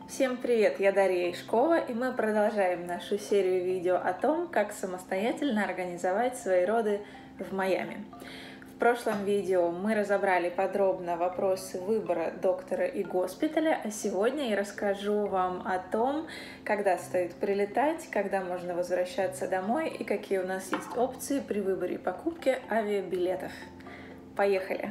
Всем привет, я Дарья Ишкова, и мы продолжаем нашу серию видео о том, как самостоятельно организовать свои роды в Майами. В прошлом видео мы разобрали подробно вопросы выбора доктора и госпиталя, а сегодня я расскажу вам о том, когда стоит прилетать, когда можно возвращаться домой и какие у нас есть опции при выборе и покупке авиабилетов. Поехали!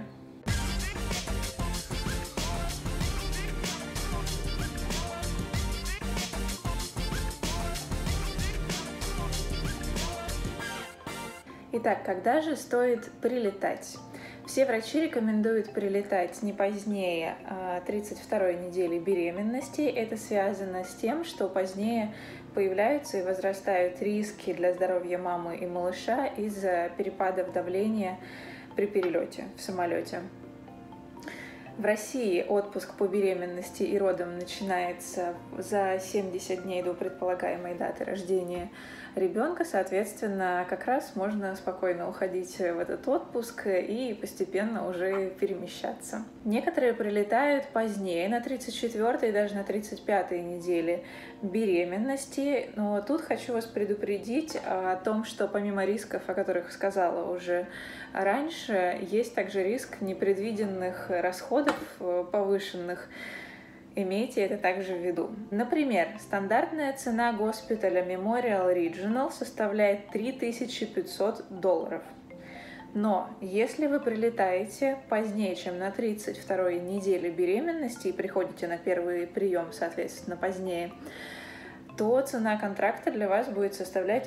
Итак, когда же стоит прилетать? Все врачи рекомендуют прилетать не позднее 32-й недели беременности. Это связано с тем, что позднее появляются и возрастают риски для здоровья мамы и малыша из-за перепадов давления при перелете в самолете. В России отпуск по беременности и родам начинается за 70 дней до предполагаемой даты рождения ребенка, соответственно, как раз можно спокойно уходить в этот отпуск и постепенно уже перемещаться. Некоторые прилетают позднее, на 34-й и даже на 35-й неделе беременности, но тут хочу вас предупредить о том, что помимо рисков, о которых сказала уже раньше, есть также риск непредвиденных расходов повышенных. Имейте это также в виду. Например, стандартная цена госпиталя Memorial Regional составляет $3500. Но если вы прилетаете позднее, чем на 32-й неделе беременности и приходите на первый прием, соответственно, позднее, то цена контракта для вас будет составлять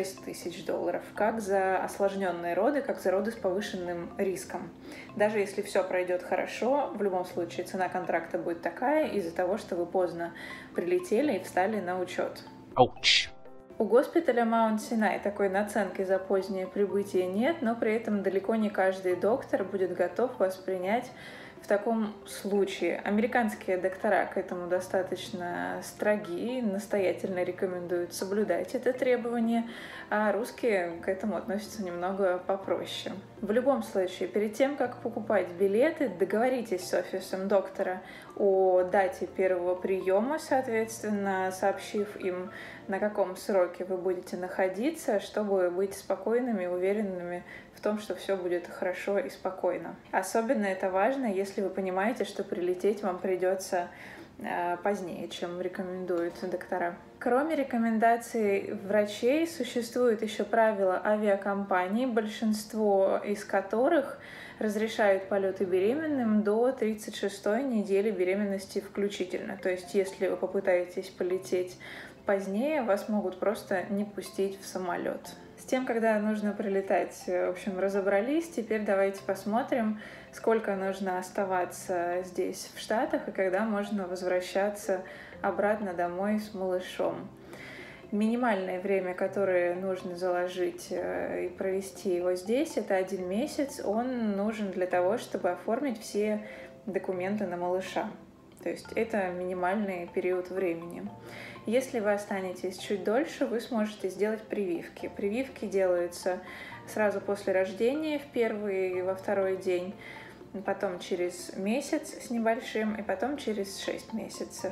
$6000, как за осложненные роды, как за роды с повышенным риском. Даже если все пройдет хорошо, в любом случае цена контракта будет такая из-за того, что вы поздно прилетели и встали на учет. Ouch. У госпиталя Mount Sinai такой наценки за позднее прибытие нет, но при этом далеко не каждый доктор будет готов вас принять в таком случае. Американские доктора к этому достаточно строги, настоятельно рекомендуют соблюдать это требование, а русские к этому относятся немного попроще. В любом случае, перед тем, как покупать билеты, договоритесь с офисом доктора о дате первого приема, соответственно, сообщив им, на каком сроке вы будете находиться, чтобы быть спокойными и уверенными в том, что все будет хорошо и спокойно. Особенно это важно, если вы понимаете, что прилететь вам придется позднее, чем рекомендуют доктора. Кроме рекомендаций врачей, существуют еще правила авиакомпаний, большинство из которых разрешают полеты беременным до 36-й недели беременности включительно. То есть, если вы попытаетесь полететь позднее, вас могут просто не пустить в самолет. С тем, когда нужно прилетать, в общем, разобрались. Теперь давайте посмотрим, сколько нужно оставаться здесь, в Штатах, и когда можно возвращаться обратно домой с малышом. Минимальное время, которое нужно заложить и провести его здесь, это 1 месяц. Он нужен для того, чтобы оформить все документы на малыша. То есть это минимальный период времени. Если вы останетесь чуть дольше, вы сможете сделать прививки. Прививки делаются сразу после рождения, в первый и во второй день, потом через месяц с небольшим и потом через 6 месяцев.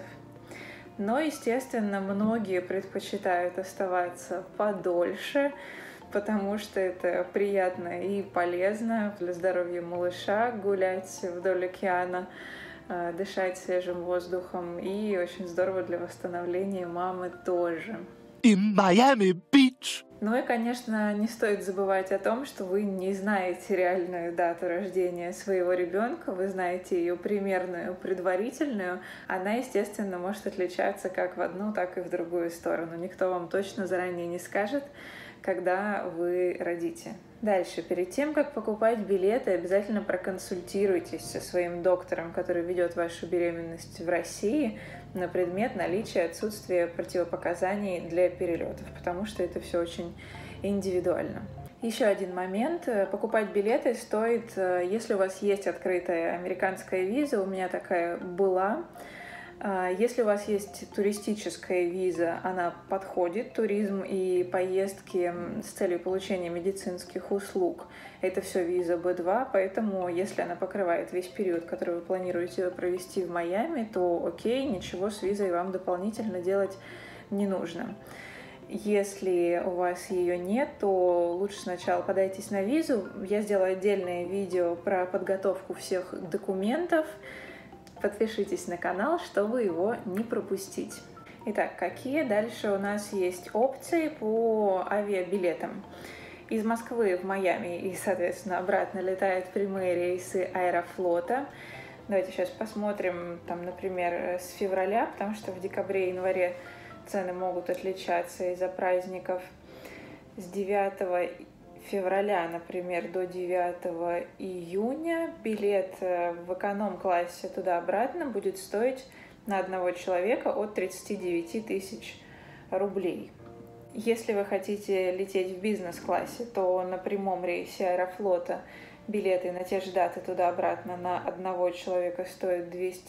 Но, естественно, многие предпочитают оставаться подольше, потому что это приятно и полезно для здоровья малыша гулять вдоль океана, дышать свежим воздухом, и очень здорово для восстановления мамы тоже. In Miami Beach. Ну и, конечно, не стоит забывать о том, что вы не знаете реальную дату рождения своего ребенка, вы знаете ее примерную, предварительную. Она, естественно, может отличаться как в одну, так и в другую сторону. Никто вам точно заранее не скажет, когда вы родите. Дальше, перед тем, как покупать билеты, обязательно проконсультируйтесь со своим доктором, который ведет вашу беременность в России, на предмет наличия и отсутствия противопоказаний для перелетов, потому что это все очень индивидуально. Еще один момент. Покупать билеты стоит, если у вас есть открытая американская виза, у меня такая была, Если у вас есть туристическая виза, она подходит, туризм и поездки с целью получения медицинских услуг. Это все виза B2, поэтому если она покрывает весь период, который вы планируете провести в Майами, то окей, ничего с визой вам дополнительно делать не нужно. Если у вас ее нет, то лучше сначала подайтесь на визу. Я сделаю отдельное видео про подготовку всех документов. Подпишитесь на канал, чтобы его не пропустить. Итак, какие дальше у нас есть опции по авиабилетам? Из Москвы в Майами и, соответственно, обратно летают прямые рейсы Аэрофлота. Давайте сейчас посмотрим, там, например, с февраля, потому что в декабре и январе цены могут отличаться из-за праздников. С 9 февраля, например, до 9 июня билет в эконом-классе туда-обратно будет стоить на одного человека от 39 тысяч рублей. Если вы хотите лететь в бизнес-классе, то на прямом рейсе Аэрофлота билеты на те же даты туда-обратно на одного человека стоят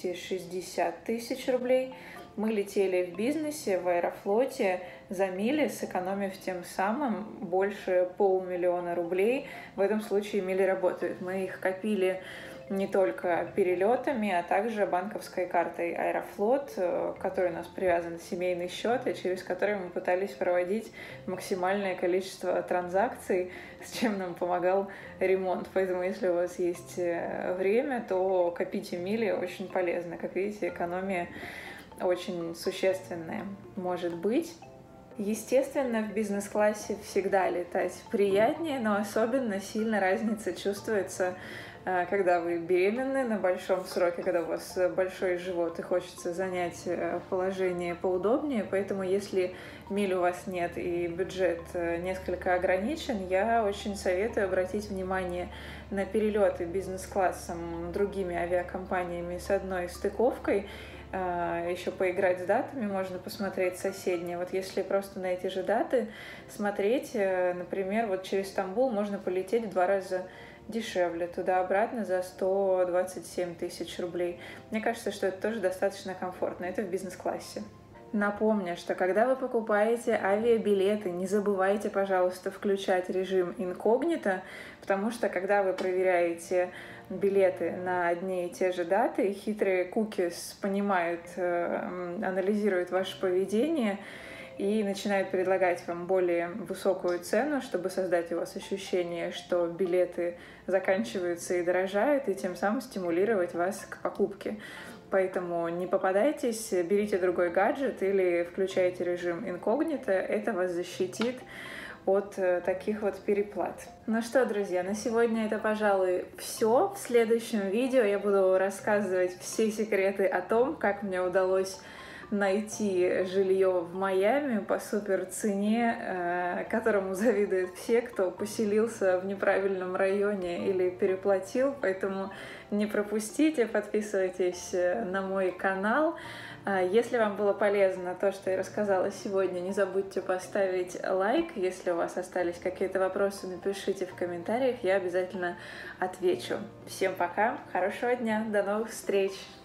260 тысяч рублей. Мы летели в бизнесе, в Аэрофлоте за мили, сэкономив тем самым больше 500 000 рублей. В этом случае мили работают. Мы их копили не только перелетами, а также банковской картой Аэрофлот, к которой у нас привязан семейный счет, и через который мы пытались проводить максимальное количество транзакций, с чем нам помогал ремонт. Поэтому, если у вас есть время, то копите мили, очень полезно. Как видите, экономия очень существенная может быть. Естественно, в бизнес-классе всегда летать приятнее, но особенно сильно разница чувствуется, когда вы беременны на большом сроке, когда у вас большой живот и хочется занять положение поудобнее. Поэтому, если миль у вас нет и бюджет несколько ограничен, я очень советую обратить внимание на перелеты бизнес-классом другими авиакомпаниями с одной стыковкой. Еще поиграть с датами, можно посмотреть соседние. Вот если просто на эти же даты смотреть, например, вот через Стамбул можно полететь в 2 раза дешевле, туда-обратно за 127 тысяч рублей. Мне кажется, что это тоже достаточно комфортно. Это в бизнес-классе. Напомню, что когда вы покупаете авиабилеты, не забывайте, пожалуйста, включать режим инкогнито, потому что когда вы проверяете билеты на одни и те же даты, хитрые cookies понимают, анализируют ваше поведение и начинают предлагать вам более высокую цену, чтобы создать у вас ощущение, что билеты заканчиваются и дорожают, и тем самым стимулировать вас к покупке. Поэтому не попадайтесь, берите другой гаджет или включайте режим инкогнито, это вас защитит от таких вот переплат. Ну что, друзья, на сегодня это, пожалуй, все. В следующем видео я буду рассказывать все секреты о том, как мне удалось найти жилье в Майами по супер цене, которому завидуют все, кто поселился в неправильном районе или переплатил. Поэтому не пропустите, подписывайтесь на мой канал. Если вам было полезно то, что я рассказала сегодня, не забудьте поставить лайк. Если у вас остались какие-то вопросы, напишите в комментариях, я обязательно отвечу. Всем пока, хорошего дня, до новых встреч!